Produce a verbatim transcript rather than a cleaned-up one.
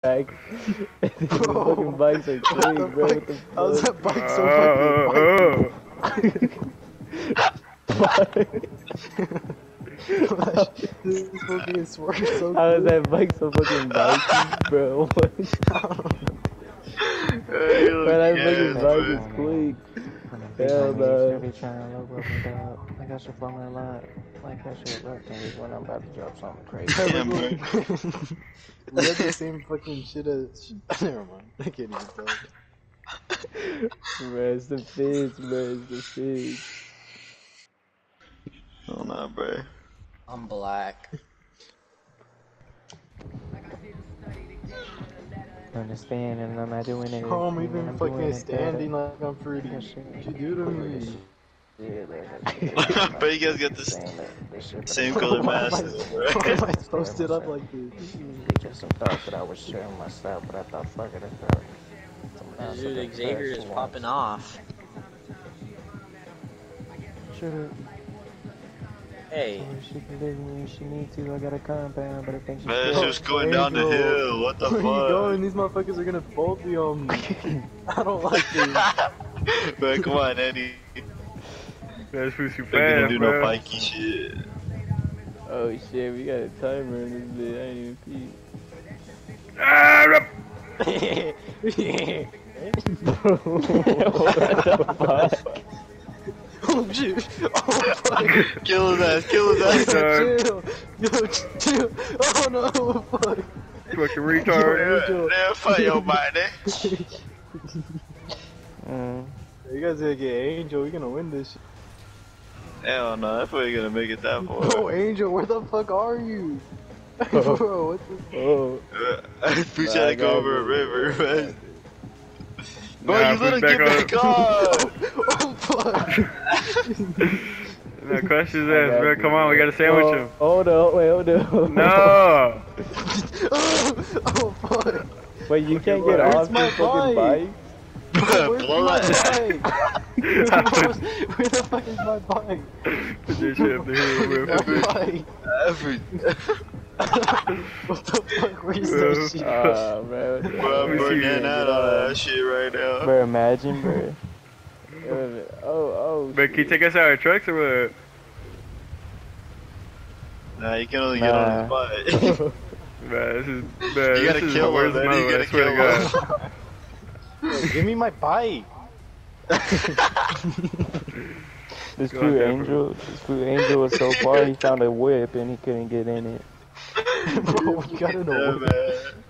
back. The fucking bikes are quick, bro. What the fuck? How's that bike so fucking bike? This is fucking swerve so How is that bike so fucking bikey, bro? What? Hey, Bro, that yeah, fucking man. bike is quick. Hell no. Be trying to look up and down. Like I should fall in line. Like I should rap things when I'm about to drop something crazy. Damn, bro. We had the same fucking shit as. Never mind. I can't even tell. Bro, it's the fish, bro. It's the fish. Oh, nah, bro. I'm black. Understand, and I'm not doing it. Oh, I'm even fucking standing like I'm pretty. What you do to me? But you guys got the same color masses, bro. Why am I posted up like this? Just some thoughts that I was sharing myself, but I thought, fuck it, I thought. Dude, Xavier is popping off. Shut up. Hey. She can live when she needs to. I got a compound, but I think she's Man, it's just going down the hill. What the Where fuck? are you going? These motherfuckers are gonna bolt me on me. I don't like this. Man, come on, Eddie. That's who's too They're gonna fast, do bro. no pikey shit. Oh shit, we got a timer in this bit. I ain't even peep. Ah, rip. What the fuck? Oh shit! Oh fuck! Kill his ass, kill his ass. Chill! Yo, chill! Oh no! Fuck! Fucking retard. They'll fight your body. Mm. You guys gotta get Angel. We're gonna win this shit. Hell no, that's why you're gonna make it that far. Oh, Angel, where the fuck are you? Bro, what the? Oh. We Nah, trying I to go got over a it. river, man. Bro, Nah, you put little back get back on! Oh fuck! Now crush his ass, bro. Come on, we gotta sandwich Oh, him. hold up, wait, hold up. No! Oh fuck! Wait, you can't get Where's off my your fucking bike? bike? Where's Blow my that. bike? Where the fuck is my bike? Put that shit up the hill, bro. My bike. Every. What the fuck? Where's that shit? Ah, bro. Bro, I'm burning out on that shit right now. Bro, imagine, bro. Oh, oh. But can you take us out of trucks or what? Nah, you can only get on his bike. Man, this is, man, You this gotta is kill the worst him, man. You mode, I gotta swear to kill God. him. Give me my bike. This Go food ahead, angel, this food angel was so far he found a whip and he couldn't get in it. Bro, you gotta know. Yeah, man.